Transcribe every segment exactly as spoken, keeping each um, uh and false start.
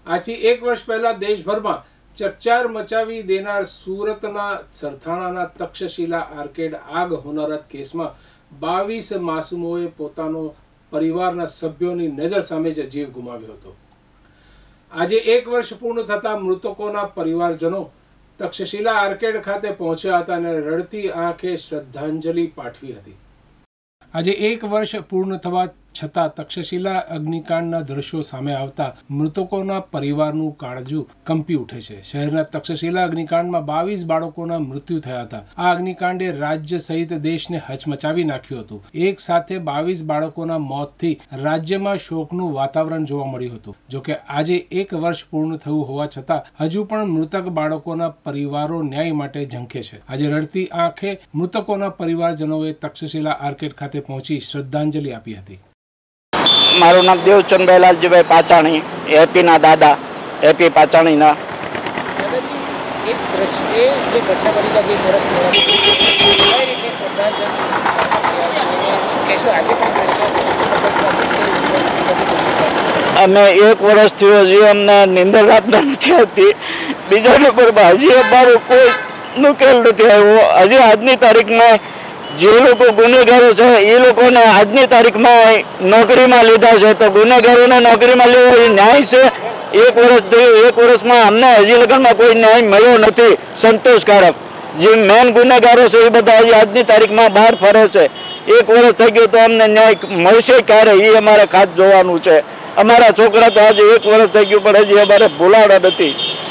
આજથી એક વર્ષ પહેલા દેશભરમાં ચકચાર મચાવી દેનાર સુરતના સરથાણાના તક્ષશિલા આર્કેડ આગ હોનારત કેસમાં બાવીસ માસૂમોએ પોતાનો પરિવારના સભ્યોની નજર સામે જ જીવ ગુમાવ્યો હતો। આજે એક વર્ષ પૂર્ણ થતા મૃતકોના પરિવારજનો તક્ષશિલા આર્કેડ ખાતે પહોંચ્યા હતા અને રડતી આંખે શ્રદ્ધાંજલિ પાઠવી હતી। આજે એક વર્ષ પૂર્ણ થવા છતાં તક્ષશિલા અગ્નિકાંડના દ્રશ્યો સામે આવતા મૃતકોના પરિવારનું કાળજું કંપી ઉઠે છે। શહેરના તક્ષશિલા અગ્નિકાંડમાં બાવીસ બાળકોના મૃત્યુ થયા હતા। આ અગ્નિકાંડે રાજ્ય સહિત દેશને હચમચાવી નાખ્યું હતું। એક સાથે બાવીસ બાળકોના મોતથી રાજ્યમાં શોકનું વાતાવરણ જોવા મળ્યું હતું। જોકે આજે એક વર્ષ પૂર્ણ થયું હોવા છતાં હજુ પણ મૃતક બાળકોના પરિવારો ન્યાય માટે ઝંખે છે। આજે રડતી આંખે મૃતકોના પરિવારજનોએ તક્ષશિલા આર્કેડ ખાતે પહોંચી શ્રદ્ધાંજલિ આપી હતી। मारू नाम देवचंद बेलालजीभाई पाचाणी, एपी ना दादा, एपी पाचाणी ना। एक दृष्टि जे घटना बनी लगी वर्ष कई रीते श्रद्धांजलि कैसे आज अमे एक वर्ष थयो जी अमने निंदर रातना नथी आती। बीजा नंबर पर हजी अमारो कोई नुकेल नथी आव्यो। हजी आजनी तारीख में जे लोग गुनेगारो है ये लोग ने आजनी तारीख में नौकरी में लीधा है तो गुनेगारों ने नौकरी में लेवो ये न्याय से। एक वर्ष थयुं, एक वर्ष में हमने हजी लगन में कोई न्याय मळ्यो नथी संतोषकारक। जे मेन गुनेगारो है ये बधा हजी आजनी तारीख में बहार फरे छे। एक वर्ष थई गयुं तो अमने न्याय मळशे क्यारे ये अमारे खास जोवानुं छे। अमारा छोकरा तो आज एक वर्ष थई गयुं पण हजी अमारे भूलाड़ा नथी।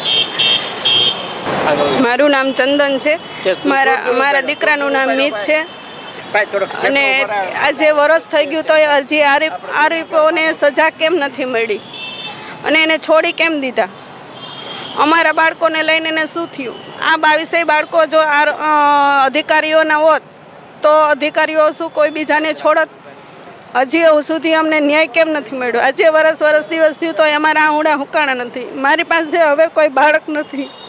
मारू नाम चंदन है, मारा मारा दीकराનું नाम मीत है। અને આજે વર્ષ થઈ ગયું તો હજી આરોપ આરોપીઓને સજા કેમ નથી મળી અને એને છોડી કેમ દીધા? અમારા બાળકોને લઈને એને શું થયું? આ બાવીસેય બાળકો જો અધિકારીઓના હોત તો અધિકારીઓ શું કોઈ બીજાને છોડત? હજી સુધી અમને ન્યાય કેમ નથી મળ્યો? આજે વર્ષ વર્ષ દિવસ થયું તો અમારા આંગળા હુકાણા નથી। મારી પાસે હવે કોઈ બાળક નથી।